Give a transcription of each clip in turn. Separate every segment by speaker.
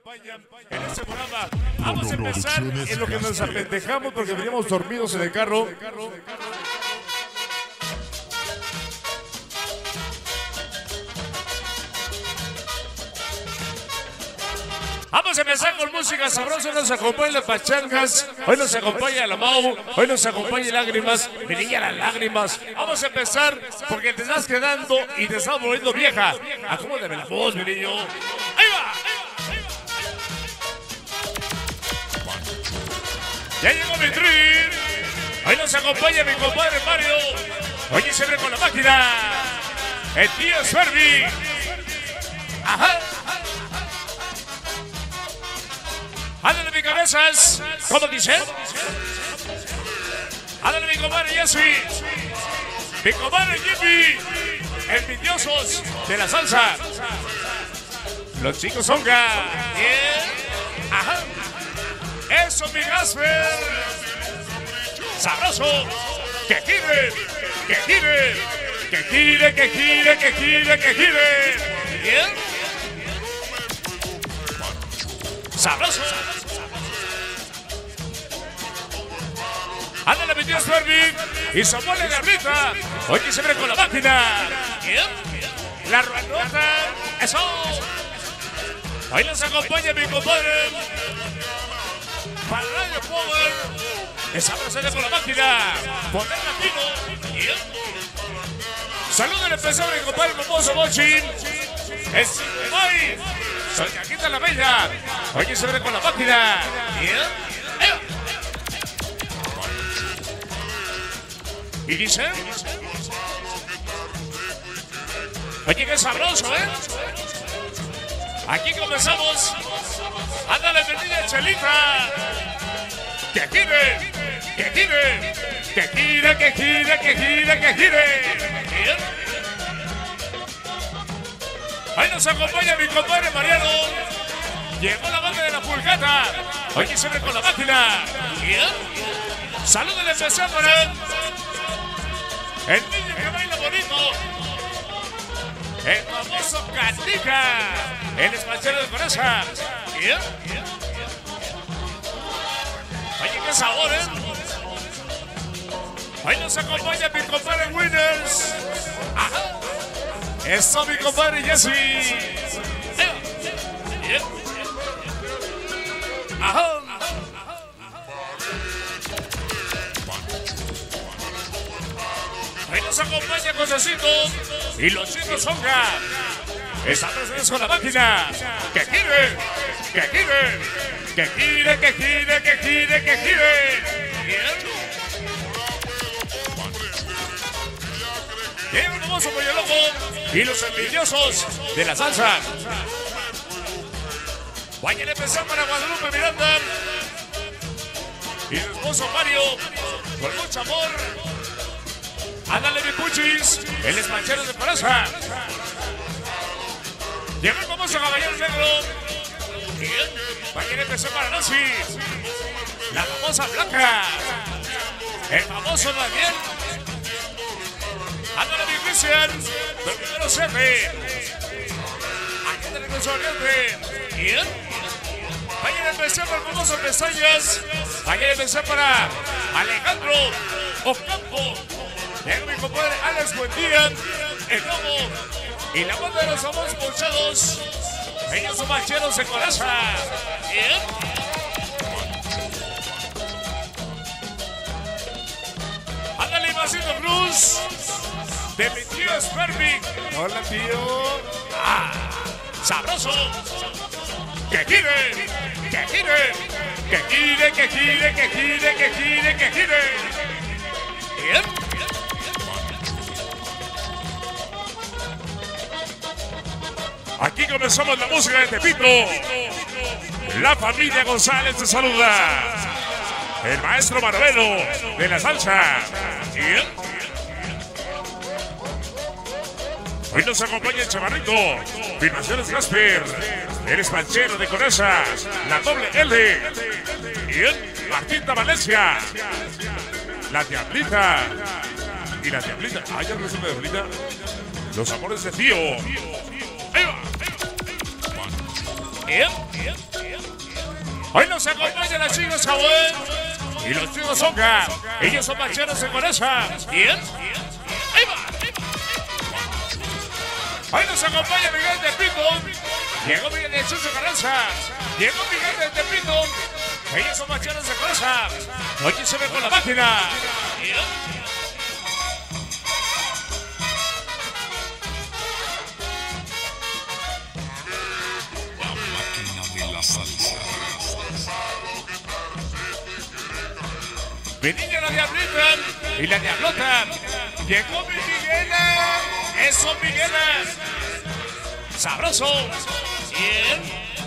Speaker 1: acompañan en este programa. Vamos a empezar en lo que nos apendejamos porque veníamos dormidos en el carro. Vamos a empezar con música sabrosa, nos acompaña las pachangas, hoy nos acompaña la Mau, hoy nos acompaña Lágrimas, mi niña las lágrimas. Vamos a empezar porque te estás quedando y te estás volviendo vieja. Acomódame la voz, mi niño. ¡Ahí va! Ya llegó mi trin. Hoy nos acompaña mi compadre Mario. Oye, se abre con la máquina. El tío Swervi. Ajá. Ándale mi cabezas. ¿Cómo dice? Ándale mi compadre Jessy. Mi compadre Jimmy. Envidiosos de la salsa. Los chicos Onga. Yeah. Ajá. Eso mi Gasper. Sabroso. Que gire. Que gire. Que gire, que gire, que gire, que gire. Bien. Sabroso. Ándale mi tío Swervi y Samuel de Garrita. Hoy que se ve con la máquina. Bien. La ruanota. Eso. Hoy nos acompaña mi compadre. Para Radio Power. Esa presente con la máquina. Poder latino. Bien. Saludos especial a mi compadre Momoso Bochin. Es hoy. Soy Caquita la Bella. Hoy que se ve con la máquina. Bien. Y dice. Oye, qué sabroso, ¿eh? Aquí comenzamos. Ándale, venida Chelita. Que gire, que gire, que gire, que gire, que gire, que gire. Bien. Ahí nos acompaña mi compadre Mariano. Llegó la banda de la Pulgata. Hoy se ve con la máquina. Bien. Saludos de especial para él. El niño que baila bonito. El famoso Catica. El despachero de Coraza. Bien. Oye, qué sabor, ¿eh? Hoy nos acompaña mi compadre Winners. Ajá. Eso, mi compadre Jessy. Bien. Ajá. Hoy nos acompaña Cosecito y los chicos Onga. Están presentes con la máquina. Que gire, que gire, que gire, que gire, que gire, que gire. Bien. Llega un famoso pollo loco y los envidiosos de la salsa. Vayan a empezar para Guadalupe Miranda y su esposo Mario con mucho amor. Ándale mi puchis, el esmanchero de Coraza. Llegó el famoso caballero negro. Bien. Vayan a empezar para Nancy, la famosa Blanca, el famoso Daniel. Ándale mi Cristian, el primero Serre. Aquí tenemos a Oriente. Bien. Vayan a empezar para el famoso Pestañas. Vayan a empezar para Alejandro Ocampo. Llega mi compadre Alex Buendía, el Lobo y la banda de los famosos ponchados. Ellos son macheros de Coraza. Bien. Ándale, Masito Cruz. De mi tío Swervi. Hola, tío. Sabroso. Que gire, que gire, que gire, que gire, que gire, que gire, que gire. Bien. Aquí comenzamos la música de Tepito. La familia González te saluda. El maestro Marvelo de la salsa. Bien. Hoy nos acompaña el Chavarrito, Filmaciones Gasper, el espanchero de Coraza, la doble L. Bien. Martita Valencia, la Diablita y la Diablita. Ya resulta Diablita. Los amores de tío. Ahí va. Bien. Hoy nos acompañan las chicas Samuel y los chicos Soca. Ellos son macheros de coraza. Bien. Ahí va. Hoy nos acompaña Miguel de Pito. Llegó Miguel de Chucho Carranza. Llegó Miguel de Tepito. Ellos son macheros de coraza. Hoy se ve con la máquina. Bien. Mi niña la diablita y la diablota. Llegó mi Miguela. Eso, Miguela. Sabroso. Bien.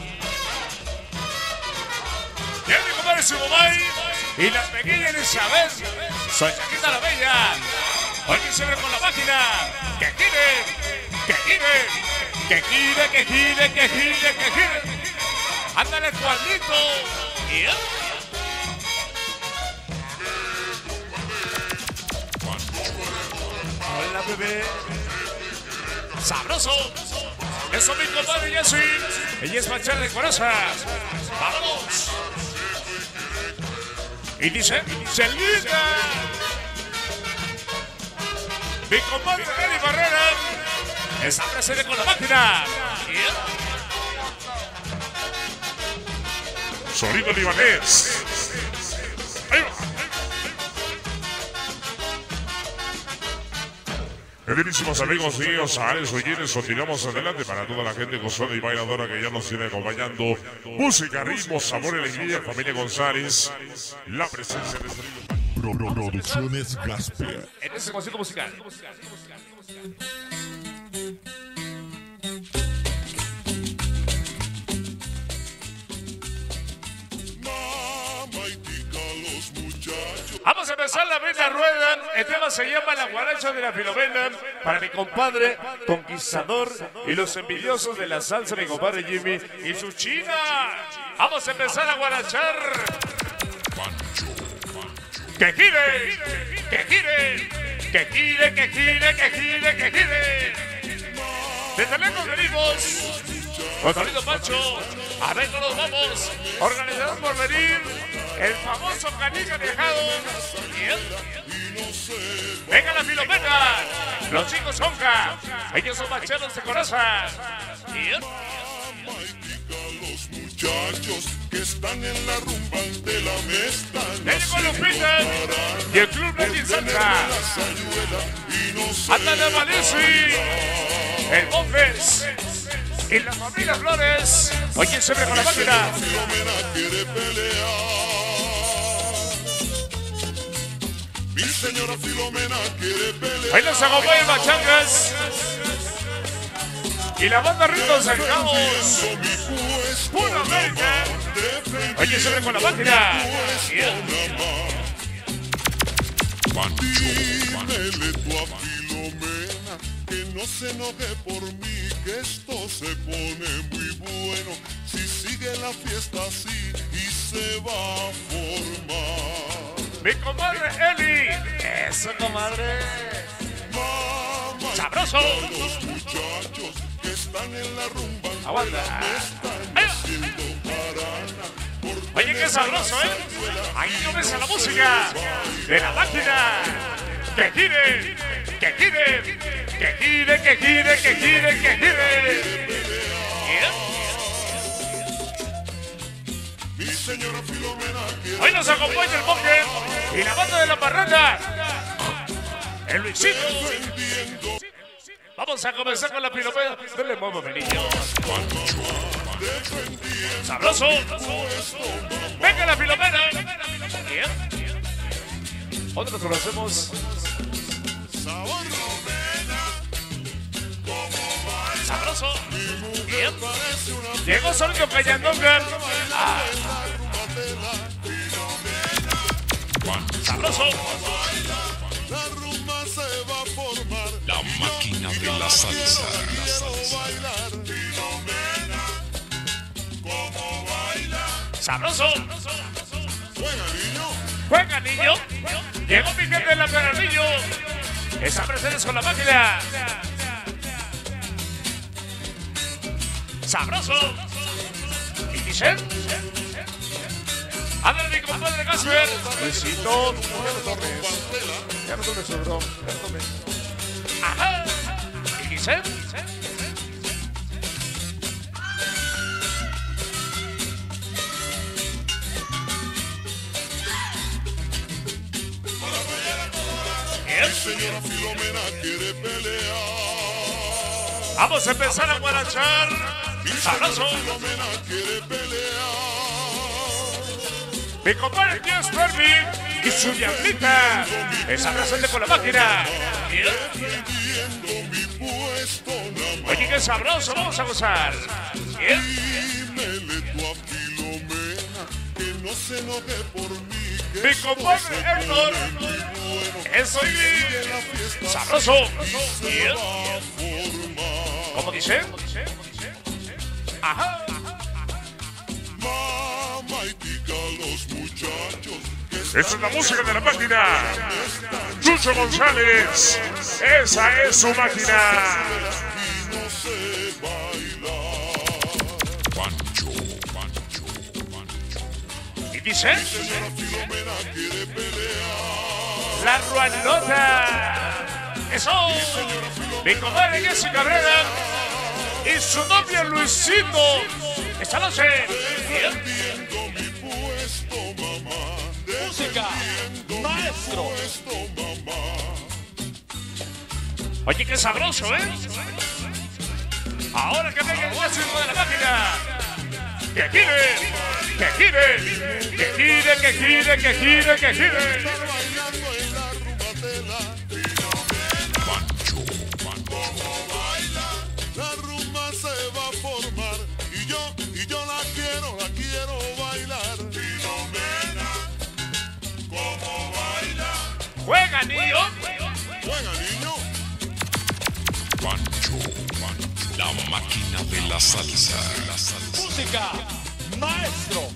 Speaker 1: Bien, mi compadre Sumomay. Y la pequeña Elizabeth. Soy Chaquita la Bella. Hoy que se ve con la máquina. Que gire. Que gire. Que gire, que gire, que gire, que gire. Ándale, Juanito. Bien. Hola, bebé. Sabroso. Eso, mi compadre Jessy. Ella es machar de coraza. Vamos. Y dice, Celina. Mi compadre Eli Barrera. Está presente con la máquina. Sonido libanés. Ahí va. Queridísimos amigos míos, Alex Ollines, continuamos adelante para toda la gente gozona y bailadora que ya nos tiene acompañando. Música, ritmo, sabor y alegría, familia González, la presencia de
Speaker 2: Producciones Gasper.
Speaker 1: en ese concierto musical. Vamos a empezar la vena rueda. El tema se llama La Guaracha de la Filomena. Para mi compadre Conquistador y los envidiosos de la salsa, mi compadre Jimmy y su china. Vamos a empezar a guarachar. Que gire, que gire, que gire, que gire, que gire, que gire. Desde lejos venimos. Con Solito Pancho. A ver, no nos vamos. Organizados por venir. El famoso Canilla Viajado. Bien. Venga la Filomena. Los chicos Sonca. Ellos son macheros de coraza. Bien.
Speaker 2: Los muchachos que están en la rumba de la mesta.
Speaker 1: Venga con Lupita. Y el Club de Salsa. Ándale Valesi. El Bonfes. Y la familia Flores. Oye, se ve con la máquina.
Speaker 2: Mi señora Filomena quiere pelear.
Speaker 1: Ahí los acompaña Machangas. Y la banda Ritmos Cercados. Pura América. Oye, se ve con la máquina.
Speaker 2: Dímele tú a Filomena que no se enoje por mí, que esto se pone muy bueno si sigue la fiesta así y se va a formar.
Speaker 1: Mi comadre Eli. Eso, comadre.
Speaker 2: Mamá,
Speaker 1: Sabroso.
Speaker 2: los muchachos que están en la rumba
Speaker 1: Aguanta.
Speaker 2: están haciendo jarana.
Speaker 1: Oye, qué sabroso, ¿eh? Ahí no ves a la música de la máquina. Que gire, que gire, que gire, que gire, que gire, que gire.
Speaker 2: Mi señora Filomena quiere
Speaker 1: Hoy nos acompaña el Boque y la banda de la parranda. El Luisito.
Speaker 2: vendiendo.
Speaker 1: Vamos a comenzar con la Filomena. No le muevo, mi niño. Sabroso. Venga la Filomena. Bien. ¿Dónde nos conocemos? Sabroso. Bien. Llegó Solito Cayandonga. Sabroso.
Speaker 2: La rumba se va a formar.
Speaker 3: La máquina de la salsa.
Speaker 2: Quiero bailar. Filomena, ¿cómo baila?
Speaker 1: Sabroso.
Speaker 2: Juega, niño.
Speaker 1: Juega, niño. Llegó mi gente en la Peralillo. Están presentes con la máquina. Sabroso. Y dice. Ándale, mi compadre Gasper.
Speaker 4: Luisito, ya no tomes, bro. Ya no tomes.
Speaker 1: Ajá. ¿Y dice?
Speaker 2: Señora Filomena quiere pelear.
Speaker 1: Vamos a empezar a guarachar. Sabroso.
Speaker 2: Filomena quiere pelear.
Speaker 1: Mi compadre Dios Fermi y su diablita. Esa presente con la máquina.
Speaker 2: Defendiendo mi puesto nada más.
Speaker 1: Oye, qué sabroso. Vamos a gozar.
Speaker 2: Dímele tú a Filomena que no se enoje por mí. Que
Speaker 1: Mi
Speaker 2: esto
Speaker 1: compadre
Speaker 2: se
Speaker 1: Héctor.
Speaker 2: pone muy bueno.
Speaker 1: Eso
Speaker 2: Sigue la fiesta
Speaker 1: sabroso.
Speaker 2: se va a formar.
Speaker 1: ¿Cómo dice? Ajá.
Speaker 2: Mamá y diga a los muchachos que
Speaker 1: Esta es la música de la máquina. Chucho González. Esa es su máquina.
Speaker 2: y no sé bailar.
Speaker 3: Pancho, Pancho, Pancho.
Speaker 1: ¿Y dice?
Speaker 2: Señora Filomena quiere pelear.
Speaker 1: La Ruanota. Eso. Mi comadre Jessy Cabrera y su novio Luisito. Esta noche.
Speaker 2: Defendiendo mi puesto, mamá.
Speaker 4: Música, maestro.
Speaker 2: Puesto, mamá.
Speaker 1: Oye, qué sabroso, ¿eh? Ahora que venga el clásico de la máquina. Que gire, que gire, que gire, que gire, que gire, que gire.
Speaker 2: Bailando en la rumbatela.
Speaker 3: Pancho, Pancho.
Speaker 2: La rumba se va a formar y yo la quiero bailar. Filomena, ¿cómo baila?
Speaker 1: Juega, niño.
Speaker 2: Juega, niño.
Speaker 3: Pancho, Pancho. La máquina de la salsa.
Speaker 4: Música, maestro.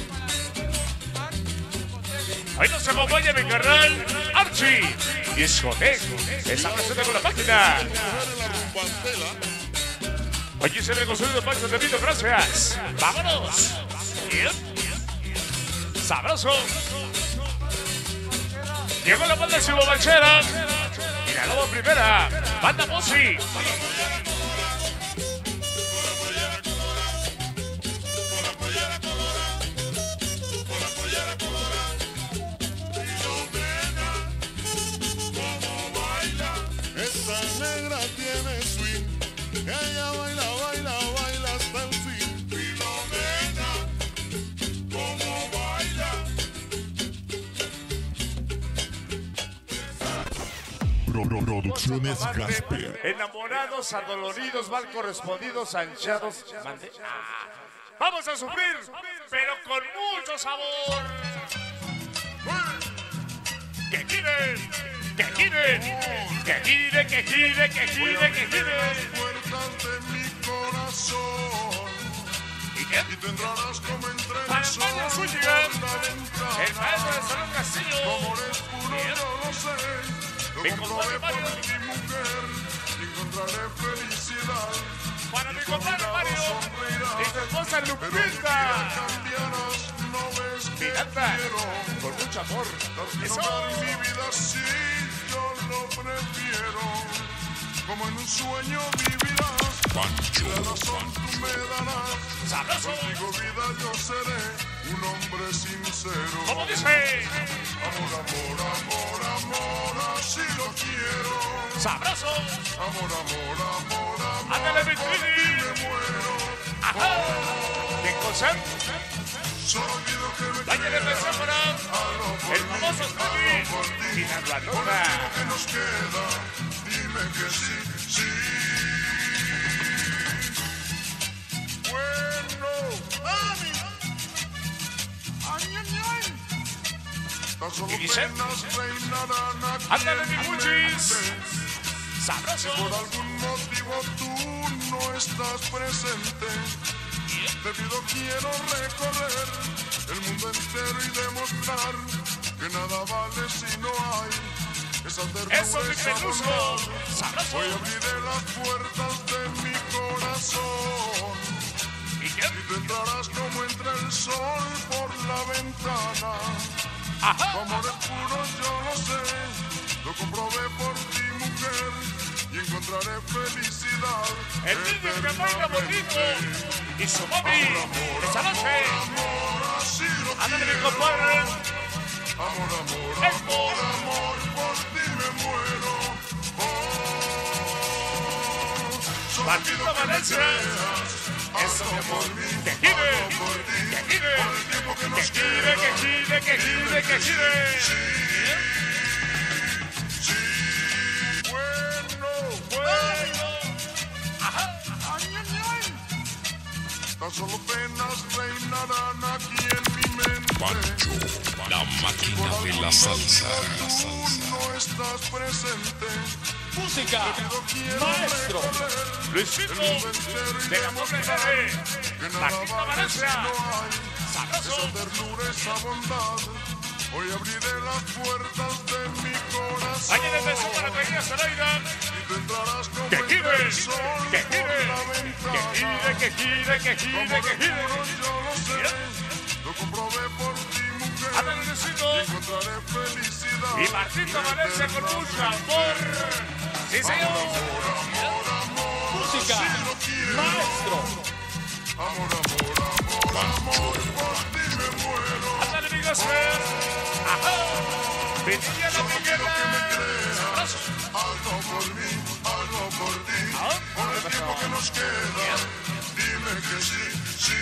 Speaker 1: Ahí nos acompaña mi carnal Archie. Discoteca. Esa presente con la máquina.
Speaker 2: Mujer en la rumbantela.
Speaker 1: Oye, se me construyó Pancho de Vito, gracias. Vámonos. Bien. Sabroso. Llegó la banda Chivo Banchera. Y la nueva primera. Banda Mosi.
Speaker 2: Esa negra tiene swing. Ella baila, baila, baila hasta el fin. Filomena, ¿cómo baila?
Speaker 3: Producciones Gasper.
Speaker 1: Enamorados, adoloridos, mal correspondidos, anchados. Mande. Vamos a sufrir, pero con mucho sabor. Que giren, que giren, que gire, que gire, que gire, que gire.
Speaker 2: Puertas de mi corazón.
Speaker 1: ¿Y qué?
Speaker 2: Y te entrarás como entre el
Speaker 1: Para
Speaker 2: sol
Speaker 1: España,
Speaker 2: por
Speaker 1: Zúñiga,
Speaker 2: la ventana.
Speaker 1: el maestro de Salón Castillo.
Speaker 2: Como eres puro,
Speaker 1: Bien.
Speaker 2: yo lo sé.
Speaker 1: Mi
Speaker 2: Lo comprobé
Speaker 1: compadre
Speaker 2: por
Speaker 1: Mario.
Speaker 2: mi mujer. Y encontraré felicidad.
Speaker 1: Para mi compadre Mario y su esposa
Speaker 2: Pero mi
Speaker 1: Lupita.
Speaker 2: vida cambiarás, no ves que
Speaker 1: Miranda,
Speaker 2: quiero.
Speaker 1: con mucho amor. Eso.
Speaker 2: Dar mi vida sí, yo lo prefiero. Como en un sueño vivirás.
Speaker 3: Pancho,
Speaker 2: La razón tú me darás.
Speaker 1: Sabroso.
Speaker 2: Contigo vida yo seré un hombre sincero.
Speaker 1: ¿Cómo dice?
Speaker 2: Amor, amor, amor, amor, así lo quiero.
Speaker 1: Sabroso.
Speaker 2: Amor, amor, amor, amor,
Speaker 1: Ándale, mi
Speaker 2: por ti
Speaker 1: Trini.
Speaker 2: me muero.
Speaker 1: Ajá. ¿Qué cosa?
Speaker 2: Solo pido que me
Speaker 1: Vaya de
Speaker 2: creas.
Speaker 1: metáfora. El famoso Tony. Y la Ruanota.
Speaker 2: ¿Qué nos queda? Dime que sí, sí. Bueno, mami. Ay, ay, ay. Tan solo
Speaker 1: ¿Y dice?
Speaker 2: penas reinarán aquí
Speaker 1: Ándale, mi
Speaker 2: en mi
Speaker 1: Cuchis.
Speaker 2: mente.
Speaker 1: Sabroso.
Speaker 2: Por algún motivo tú no estás presente. Debido quiero recorrer el mundo entero y demostrar que nada vale si no hay esa ternura.
Speaker 1: Eso, mi
Speaker 2: esa
Speaker 1: peluso.
Speaker 2: bondad.
Speaker 1: Sabroso.
Speaker 2: Hoy abriré las puertas de mi corazón
Speaker 1: ¿Y qué?
Speaker 2: y te entrarás como entra el sol por la ventana. ventana. Tu amor es puro, yo lo sé. Lo comprobé por ti, mujer, y encontraré felicidad.
Speaker 1: El niño que baila bonito y su mami esta noche.
Speaker 2: Así lo
Speaker 1: Ándale, mi
Speaker 2: quiero.
Speaker 1: compadre.
Speaker 2: Amor, amor,
Speaker 1: Esto.
Speaker 2: amor, amor, por ti me muero. Solo
Speaker 1: Martito
Speaker 2: pido que me
Speaker 1: Valencia.
Speaker 2: creas.
Speaker 1: Eso, mi amor.
Speaker 2: Por mí,
Speaker 1: Que gire,
Speaker 2: por ti,
Speaker 1: que gire,
Speaker 2: por el tiempo que
Speaker 1: que
Speaker 2: nos
Speaker 1: gire,
Speaker 2: queda.
Speaker 1: que gire, que gire, que gire.
Speaker 2: Bueno, tan solo penas reinarán aquí en mi mente.
Speaker 3: Pancho, la máquina de la salsa.
Speaker 2: Tú no estás presente.
Speaker 5: Música, maestro.
Speaker 1: Luisito, de la pobre Jere. Martito Valencia. Sabroso.
Speaker 2: Esa ternura, esa bondad. Hoy abriré las puertas de mi corazón.
Speaker 1: Ayer empezó para la Avenida Zoraida.
Speaker 2: Y te entrarás como
Speaker 1: Que
Speaker 2: entra
Speaker 1: gire,
Speaker 2: el sol
Speaker 1: que
Speaker 2: por
Speaker 1: gire,
Speaker 2: la
Speaker 1: que
Speaker 2: ventana.
Speaker 1: gire, que gire, que
Speaker 2: Tu
Speaker 1: gire,
Speaker 2: amor
Speaker 1: que
Speaker 2: es
Speaker 1: gire.
Speaker 2: puro, yo lo sé. Lo comprobé por ti, mujer.
Speaker 1: Ándale, Luisito.
Speaker 2: Y encontraré felicidad.
Speaker 1: Y Martito Valencia con mucho amor. Sí, señor.
Speaker 5: Música, maestro.
Speaker 2: Amor, amor, amor, amor, por ti me muero.
Speaker 1: Ándale, mi Gosper. Ajá. Pinilla la piquera. Sabroso.
Speaker 2: Hazlo por mí, hazlo por ti. Por el tiempo que nos queda. Dime que sí, sí.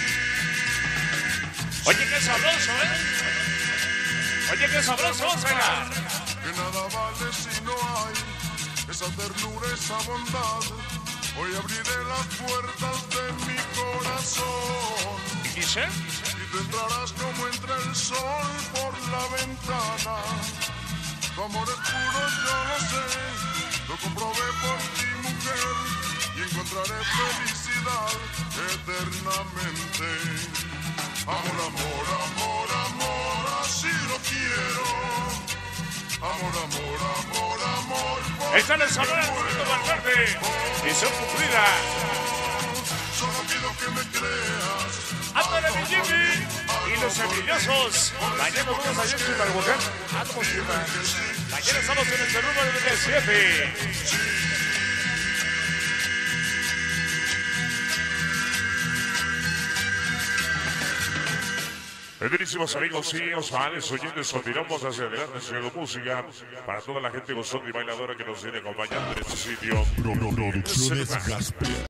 Speaker 1: Oye, qué sabroso, ¿eh? Oye, qué sabroso, vamos a bailar.
Speaker 2: Que nada vale si no hay esa ternura, esa bondad. Hoy abriré las puertas de mi corazón.
Speaker 1: ¿Y dice?
Speaker 2: Y te entrarás como entra el sol por la ventana. Tu amor es puro, yo lo sé. Lo comprobé por ti, mujer. Y encontraré felicidad eternamente. Amor, amor, amor, amor, así lo quiero. Amor, amor, amor, amor. por
Speaker 1: Está en el
Speaker 2: ti
Speaker 1: salón
Speaker 2: me
Speaker 1: el bonito
Speaker 2: muero.
Speaker 1: Valverde. Y su cumplida.
Speaker 2: Solo pido que me creas.
Speaker 1: Ándale, mi Jimmy. Y los envidiosos. Mañana vamos a Yoshi para el volcán. Mañana estamos en el número 7. Bienvenidos amigos y Osvales, oyentes, continuamos hacia adelante, haciendo música para toda la gente gozona y bailadora que nos viene acompañando en este sitio.
Speaker 6: Producciones Gaspia.